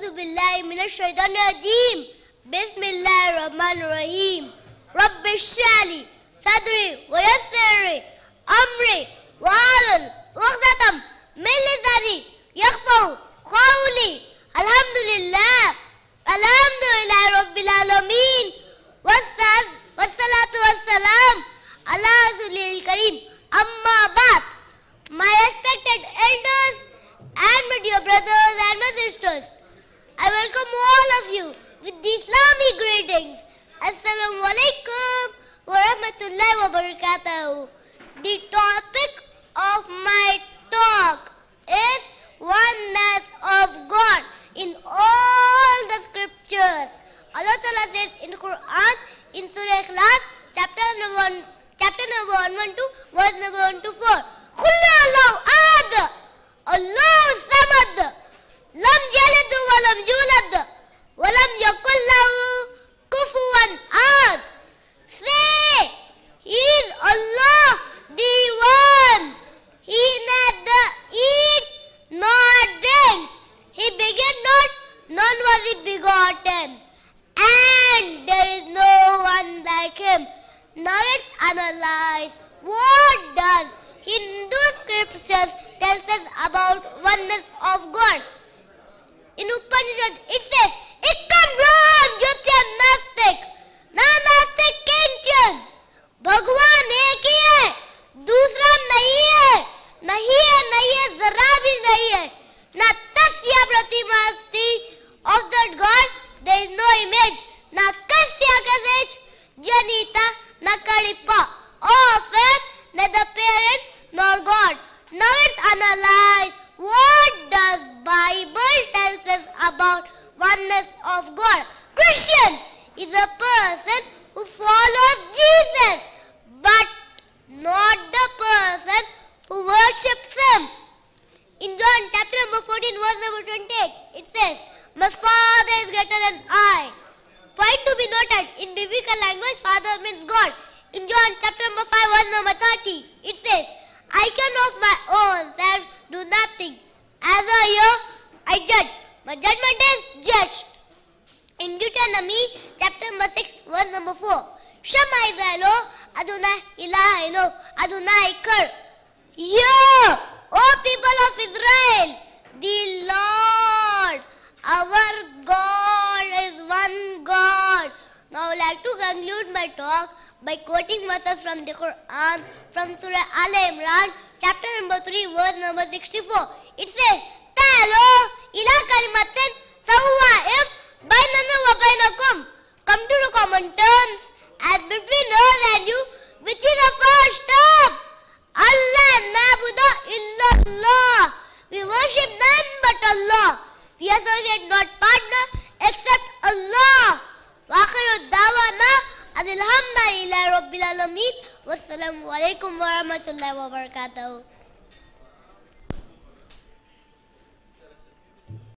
أعوذ بالله من الشيطان الرجيم. بسم الله الرحمن الرحيم. رب اشرح لي صدري ويسر لي أمري واحلل عقدة من لساني يفقهوا قولي. الحمد لله رب العالمين، والصلاة والسلام على رسوله الكريم. أما بعد, my respected elders and my dear brothers and my sisters, I welcome all of you with the Islamic greetings. Assalamu alaikum wa rahmatullahi wa barakatuh. The topic of my talk is oneness of God in all the scriptures. Allah Ta'ala says in the Quran, in Surah Ikhlas, chapter number 112, verse number 124. Qul Allahu ahad, Allahu samad, lam yalid wa lam yulad, wa lam yakul lahu kufuwan ahad. Say, He is Allah, the One. He neither eats nor drinks. He begat not, none was he begotten. And there is no one like Him. Now let's analyze what does Hindu scriptures tells us about oneness of God. In Upanishad it says, Ekam Brahm Jyotya Nastik, Na Nastik Kinchan. भगवान एक ही है, दूसरा नहीं है, नहीं है, जरा भी नहीं है. Na tasya pratima asti, of that God there is no image. Na kasya kasech janita na karipa, of it neither parent nor God. Now let's analyze what does Bible tells us about oneness of God. Christian is a person who follows Jesus, but not the person who worships Him. In John chapter number 14, verse number 28, it says, My Father is greater than I. Point to be noted, in biblical language, Father means God. In John chapter number 5, verse number 30, it says, I can of my own self do nothing. As I hear, I judge. My judgment is just. In Deuteronomy chapter number 6, verse number 4, Shema Israelo, Adonai Eloheinu, Adonai Echad. Hear, O people of Israel, the Lord, our God is one God. Now I would like to conclude my talk by quoting verses from the Quran, from Surah Al-Imran, chapter number 3, verse number 64. It says, Ta'alo ila kalimatin sawwa'in bainana wa bainakum. Come to the common terms as between us and you, which is the first step. Allah na'budu illallah. We worship none but Allah. We associate not partner except Allah. Wa akhiru da'wana alhamdulillahi rabbil alamin. Wassalamu alaikum wa rahmatullahi wa barakatuh.